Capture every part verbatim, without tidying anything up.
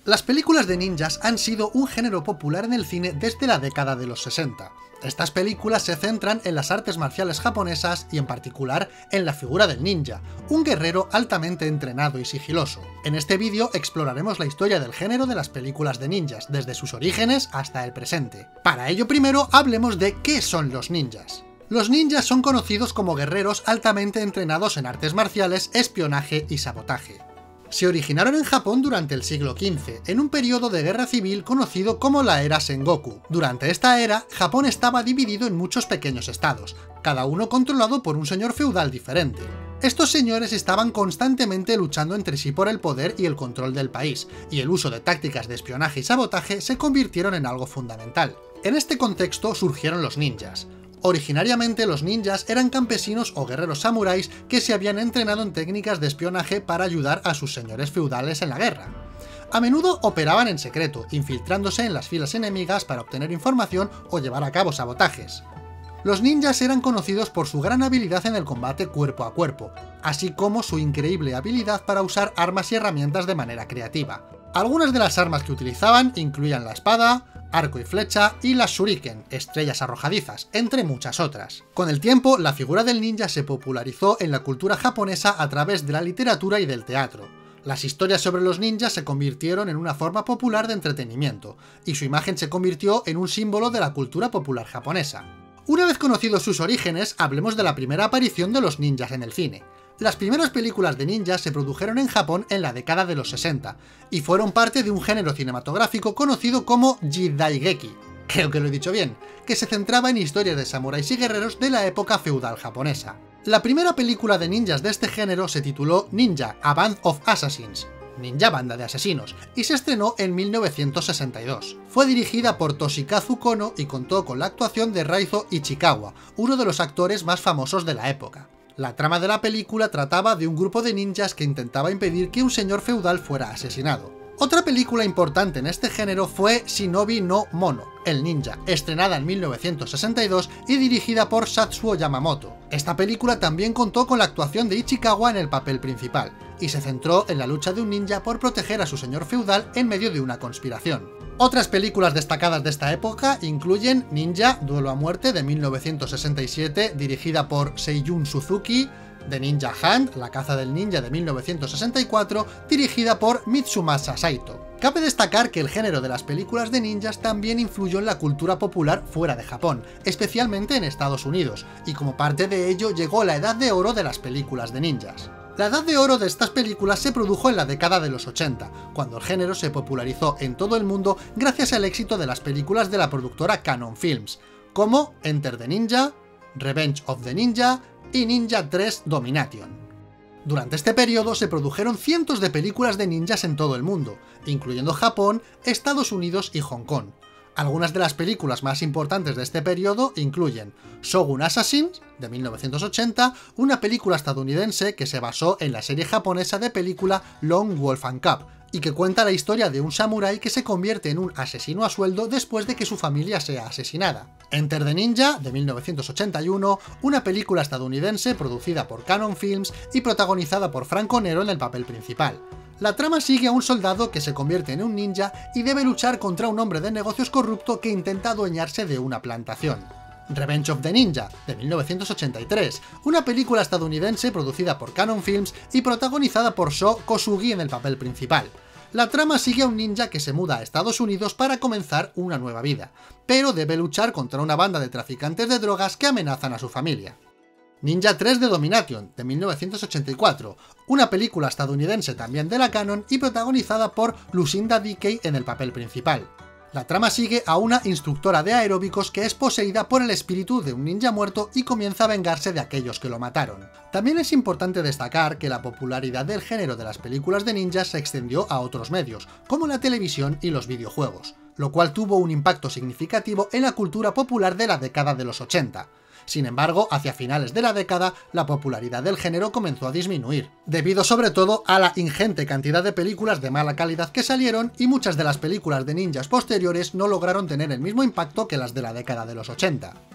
Las películas de ninjas han sido un género popular en el cine desde la década de los sesenta. Estas películas se centran en las artes marciales japonesas y en particular en la figura del ninja, un guerrero altamente entrenado y sigiloso. En este vídeo exploraremos la historia del género de las películas de ninjas, desde sus orígenes hasta el presente. Para ello primero hablemos de qué son los ninjas. Los ninjas son conocidos como guerreros altamente entrenados en artes marciales, espionaje y sabotaje. Se originaron en Japón durante el siglo quince, en un periodo de guerra civil conocido como la era Sengoku. Durante esta era, Japón estaba dividido en muchos pequeños estados, cada uno controlado por un señor feudal diferente. Estos señores estaban constantemente luchando entre sí por el poder y el control del país, y el uso de tácticas de espionaje y sabotaje se convirtieron en algo fundamental. En este contexto surgieron los ninjas. Originariamente los ninjas eran campesinos o guerreros samuráis que se habían entrenado en técnicas de espionaje para ayudar a sus señores feudales en la guerra. A menudo operaban en secreto, infiltrándose en las filas enemigas para obtener información o llevar a cabo sabotajes. Los ninjas eran conocidos por su gran habilidad en el combate cuerpo a cuerpo, así como su increíble habilidad para usar armas y herramientas de manera creativa. Algunas de las armas que utilizaban incluían la espada, arco y flecha y las shuriken, estrellas arrojadizas, entre muchas otras. Con el tiempo, la figura del ninja se popularizó en la cultura japonesa a través de la literatura y del teatro. Las historias sobre los ninjas se convirtieron en una forma popular de entretenimiento, y su imagen se convirtió en un símbolo de la cultura popular japonesa. Una vez conocidos sus orígenes, hablemos de la primera aparición de los ninjas en el cine. Las primeras películas de ninjas se produjeron en Japón en la década de los sesenta, y fueron parte de un género cinematográfico conocido como Jidaigeki, creo que lo he dicho bien, que se centraba en historias de samuráis y guerreros de la época feudal japonesa. La primera película de ninjas de este género se tituló Ninja: A Band of Assassins, Ninja Banda de Asesinos, y se estrenó en mil novecientos sesenta y dos. Fue dirigida por Toshikazu Kono y contó con la actuación de Raizo Ichikawa, uno de los actores más famosos de la época. La trama de la película trataba de un grupo de ninjas que intentaba impedir que un señor feudal fuera asesinado. Otra película importante en este género fue Shinobi no Mono, el ninja, estrenada en mil novecientos sesenta y dos y dirigida por Satsuo Yamamoto. Esta película también contó con la actuación de Ichikawa en el papel principal, y se centró en la lucha de un ninja por proteger a su señor feudal en medio de una conspiración. Otras películas destacadas de esta época incluyen Ninja: Duelo a muerte de mil novecientos sesenta y siete, dirigida por Seiyun Suzuki, The Ninja Hunt, La caza del ninja de mil novecientos sesenta y cuatro, dirigida por Mitsumasa Saito. Cabe destacar que el género de las películas de ninjas también influyó en la cultura popular fuera de Japón, especialmente en Estados Unidos, y como parte de ello llegó la edad de oro de las películas de ninjas. La edad de oro de estas películas se produjo en la década de los ochenta, cuando el género se popularizó en todo el mundo gracias al éxito de las películas de la productora Cannon Films, como Enter the Ninja, Revenge of the Ninja y Ninja tres Domination. Durante este periodo se produjeron cientos de películas de ninjas en todo el mundo, incluyendo Japón, Estados Unidos y Hong Kong. Algunas de las películas más importantes de este periodo incluyen Shogun Assassins, de mil novecientos ochenta, una película estadounidense que se basó en la serie japonesa de película Lone Wolf and Cub, y que cuenta la historia de un samurái que se convierte en un asesino a sueldo después de que su familia sea asesinada. Enter the Ninja, de mil novecientos ochenta y uno, una película estadounidense producida por Cannon Films y protagonizada por Franco Nero en el papel principal. La trama sigue a un soldado que se convierte en un ninja y debe luchar contra un hombre de negocios corrupto que intenta adueñarse de una plantación. Revenge of the Ninja, de mil novecientos ochenta y tres, una película estadounidense producida por Cannon Films y protagonizada por Sho Kosugi en el papel principal. La trama sigue a un ninja que se muda a Estados Unidos para comenzar una nueva vida, pero debe luchar contra una banda de traficantes de drogas que amenazan a su familia. Ninja tres de Domination, de mil novecientos ochenta y cuatro, una película estadounidense también de la Cannon y protagonizada por Lucinda Dickey en el papel principal. La trama sigue a una instructora de aeróbicos que es poseída por el espíritu de un ninja muerto y comienza a vengarse de aquellos que lo mataron. También es importante destacar que la popularidad del género de las películas de ninjas se extendió a otros medios, como la televisión y los videojuegos, lo cual tuvo un impacto significativo en la cultura popular de la década de los ochenta. Sin embargo, hacia finales de la década, la popularidad del género comenzó a disminuir, debido sobre todo a la ingente cantidad de películas de mala calidad que salieron, y muchas de las películas de ninjas posteriores no lograron tener el mismo impacto que las de la década de los ochenta.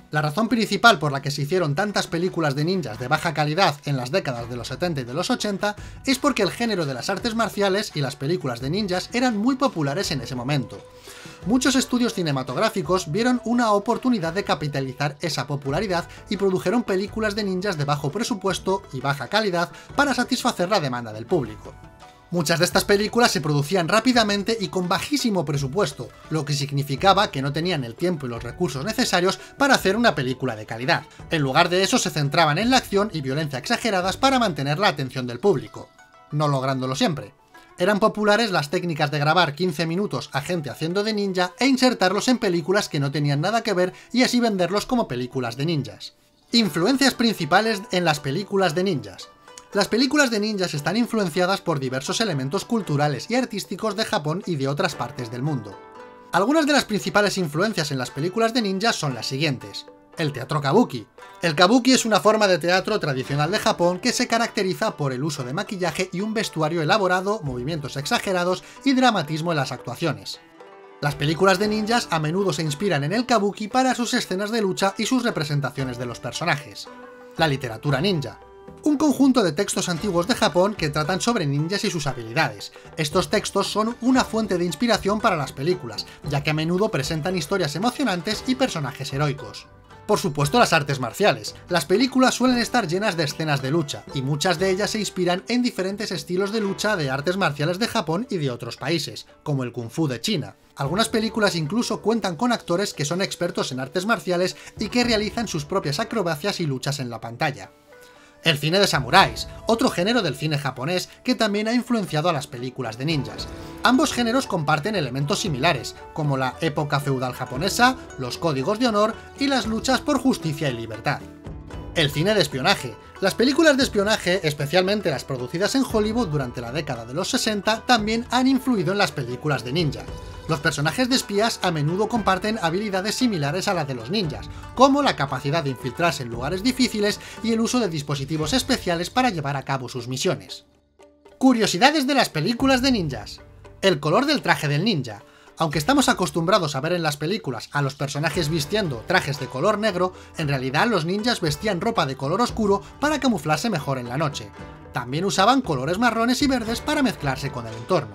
La razón principal por la que se hicieron tantas películas de ninjas de baja calidad en las décadas de los setenta y de los ochenta es porque el género de las artes marciales y las películas de ninjas eran muy populares en ese momento. Muchos estudios cinematográficos vieron una oportunidad de capitalizar esa popularidad y produjeron películas de ninjas de bajo presupuesto y baja calidad para satisfacer la demanda del público. Muchas de estas películas se producían rápidamente y con bajísimo presupuesto, lo que significaba que no tenían el tiempo y los recursos necesarios para hacer una película de calidad. En lugar de eso se centraban en la acción y violencia exageradas para mantener la atención del público, no lográndolo siempre. Eran populares las técnicas de grabar quince minutos a gente haciendo de ninja e insertarlos en películas que no tenían nada que ver y así venderlos como películas de ninjas. Influencias principales en las películas de ninjas. Las películas de ninjas están influenciadas por diversos elementos culturales y artísticos de Japón y de otras partes del mundo. Algunas de las principales influencias en las películas de ninjas son las siguientes. El teatro kabuki. El kabuki es una forma de teatro tradicional de Japón que se caracteriza por el uso de maquillaje y un vestuario elaborado, movimientos exagerados y dramatismo en las actuaciones. Las películas de ninjas a menudo se inspiran en el kabuki para sus escenas de lucha y sus representaciones de los personajes. La literatura ninja. Un conjunto de textos antiguos de Japón que tratan sobre ninjas y sus habilidades. Estos textos son una fuente de inspiración para las películas, ya que a menudo presentan historias emocionantes y personajes heroicos. Por supuesto, las artes marciales. Las películas suelen estar llenas de escenas de lucha, y muchas de ellas se inspiran en diferentes estilos de lucha de artes marciales de Japón y de otros países, como el Kung Fu de China. Algunas películas incluso cuentan con actores que son expertos en artes marciales y que realizan sus propias acrobacias y luchas en la pantalla. El cine de samuráis, otro género del cine japonés que también ha influenciado a las películas de ninjas. Ambos géneros comparten elementos similares, como la época feudal japonesa, los códigos de honor y las luchas por justicia y libertad. El cine de espionaje. Las películas de espionaje, especialmente las producidas en Hollywood durante la década de los sesenta, también han influido en las películas de ninja. Los personajes de espías a menudo comparten habilidades similares a las de los ninjas, como la capacidad de infiltrarse en lugares difíciles y el uso de dispositivos especiales para llevar a cabo sus misiones. Curiosidades de las películas de ninjas. El color del traje del ninja. Aunque estamos acostumbrados a ver en las películas a los personajes vistiendo trajes de color negro, en realidad los ninjas vestían ropa de color oscuro para camuflarse mejor en la noche. También usaban colores marrones y verdes para mezclarse con el entorno.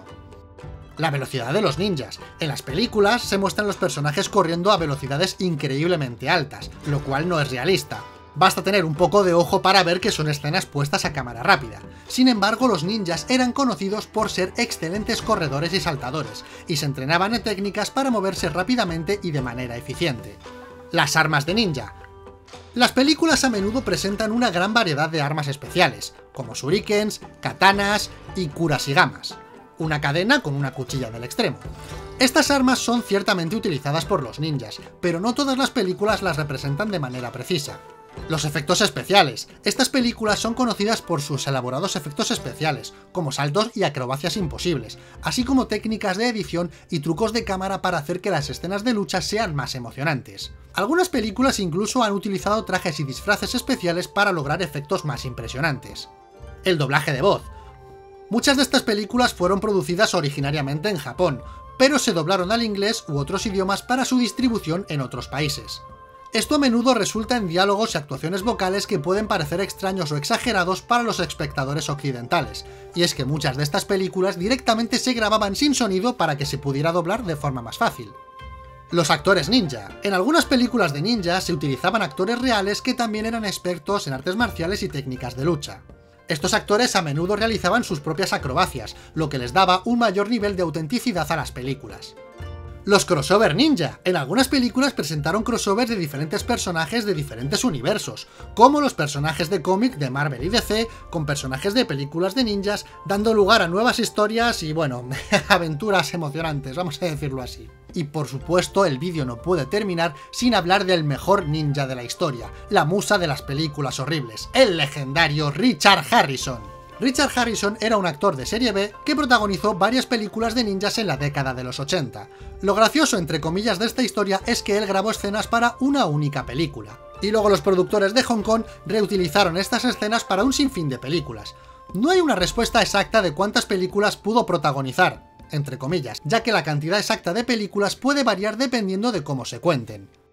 La velocidad de los ninjas. En las películas se muestran los personajes corriendo a velocidades increíblemente altas, lo cual no es realista. Basta tener un poco de ojo para ver que son escenas puestas a cámara rápida. Sin embargo, los ninjas eran conocidos por ser excelentes corredores y saltadores, y se entrenaban en técnicas para moverse rápidamente y de manera eficiente. Las armas de ninja. Las películas a menudo presentan una gran variedad de armas especiales, como shurikens, katanas y kurashigamas, una cadena con una cuchilla en el extremo. Estas armas son ciertamente utilizadas por los ninjas, pero no todas las películas las representan de manera precisa. Los efectos especiales. Estas películas son conocidas por sus elaborados efectos especiales, como saltos y acrobacias imposibles, así como técnicas de edición y trucos de cámara para hacer que las escenas de lucha sean más emocionantes. Algunas películas incluso han utilizado trajes y disfraces especiales para lograr efectos más impresionantes. El doblaje de voz. Muchas de estas películas fueron producidas originariamente en Japón, pero se doblaron al inglés u otros idiomas para su distribución en otros países. Esto a menudo resulta en diálogos y actuaciones vocales que pueden parecer extraños o exagerados para los espectadores occidentales, y es que muchas de estas películas directamente se grababan sin sonido para que se pudiera doblar de forma más fácil. Los actores ninja. En algunas películas de ninja se utilizaban actores reales que también eran expertos en artes marciales y técnicas de lucha. Estos actores a menudo realizaban sus propias acrobacias, lo que les daba un mayor nivel de autenticidad a las películas. Los crossover ninja. En algunas películas presentaron crossovers de diferentes personajes de diferentes universos, como los personajes de cómic de Marvel y D C, con personajes de películas de ninjas, dando lugar a nuevas historias y, bueno, aventuras emocionantes, vamos a decirlo así. Y por supuesto, el vídeo no puede terminar sin hablar del mejor ninja de la historia, la musa de las películas horribles, el legendario Richard Harrison. Richard Harrison era un actor de serie B que protagonizó varias películas de ninjas en la década de los ochenta. Lo gracioso, entre comillas, de esta historia es que él grabó escenas para una única película, y luego los productores de Hong Kong reutilizaron estas escenas para un sinfín de películas. No hay una respuesta exacta de cuántas películas pudo protagonizar, entre comillas, ya que la cantidad exacta de películas puede variar dependiendo de cómo se cuenten.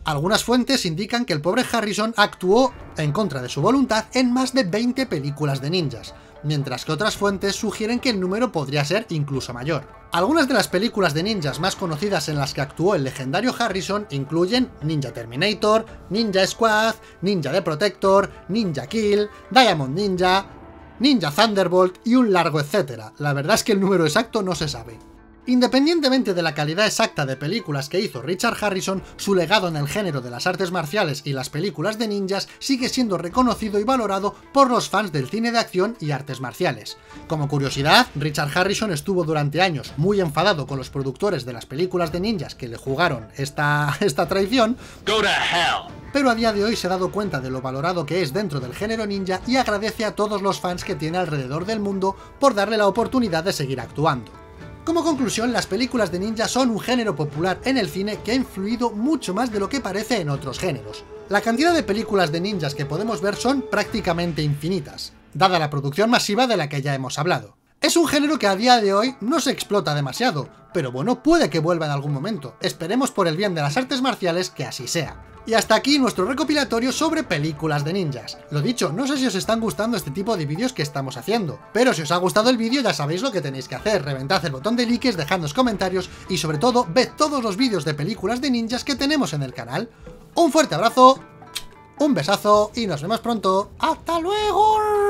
Algunas fuentes indican que el pobre Harrison actuó, en contra de su voluntad, en más de veinte películas de ninjas, mientras que otras fuentes sugieren que el número podría ser incluso mayor. Algunas de las películas de ninjas más conocidas en las que actuó el legendario Harrison incluyen Ninja Terminator, Ninja Squad, Ninja The Protector, Ninja Kill, Diamond Ninja, Ninja Thunderbolt y un largo etcétera. La verdad es que el número exacto no se sabe. Independientemente de la calidad exacta de películas que hizo Richard Harrison, su legado en el género de las artes marciales y las películas de ninjas sigue siendo reconocido y valorado por los fans del cine de acción y artes marciales. Como curiosidad, Richard Harrison estuvo durante años muy enfadado con los productores de las películas de ninjas que le jugaron esta, esta traición, Go to hell. pero a día de hoy se ha dado cuenta de lo valorado que es dentro del género ninja y agradece a todos los fans que tiene alrededor del mundo por darle la oportunidad de seguir actuando. Como conclusión, las películas de ninja son un género popular en el cine que ha influido mucho más de lo que parece en otros géneros. La cantidad de películas de ninjas que podemos ver son prácticamente infinitas, dada la producción masiva de la que ya hemos hablado. Es un género que a día de hoy no se explota demasiado, pero bueno, puede que vuelva en algún momento. Esperemos por el bien de las artes marciales que así sea. Y hasta aquí nuestro recopilatorio sobre películas de ninjas. Lo dicho, no sé si os están gustando este tipo de vídeos que estamos haciendo, pero si os ha gustado el vídeo ya sabéis lo que tenéis que hacer, reventad el botón de likes, dejadnos comentarios y sobre todo, ved todos los vídeos de películas de ninjas que tenemos en el canal. Un fuerte abrazo, un besazo y nos vemos pronto. ¡Hasta luego!